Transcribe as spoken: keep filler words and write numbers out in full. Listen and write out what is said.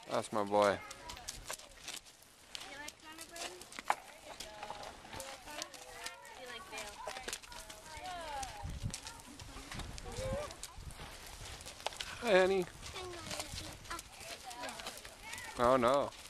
That's my boy. You like Connor Burns? You like Connor? You like Bale? Hi, honey. Oh no.